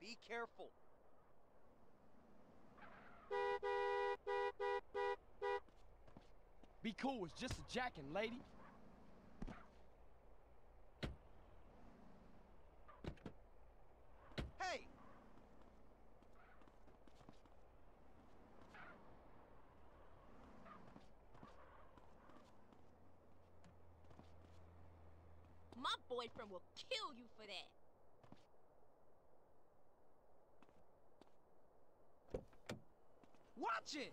Be careful. Be cool, it's just a jacking, lady. Hey! My boyfriend will kill you for that. Watch it!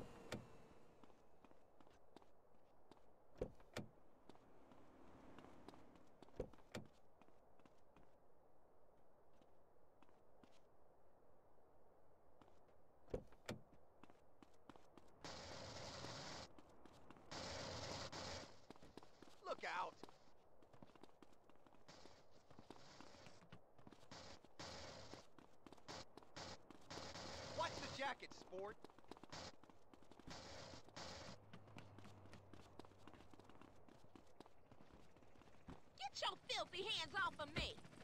Look out! Watch the jacket, sport! Get your filthy hands off of me!